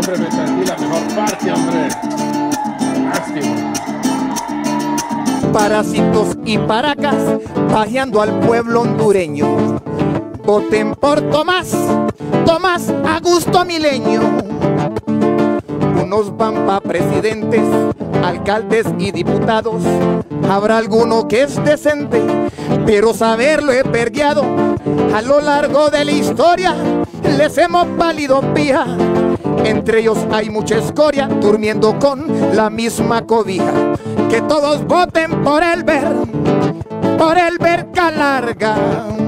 hombre, me perdí la mejor parte, hombre. Lástima. Parásitos y paracas pajeando al pueblo hondureño. Voten por Tomás, Tomás Augusto Mileño. Unos van pa' presidentes, alcaldes y diputados. Habrá alguno que es decente, pero saberlo he perdiado. A lo largo de la historia les hemos valido pija. Entre ellos hay mucha escoria, durmiendo con la misma cobija. Que todos voten por el Verca Larga.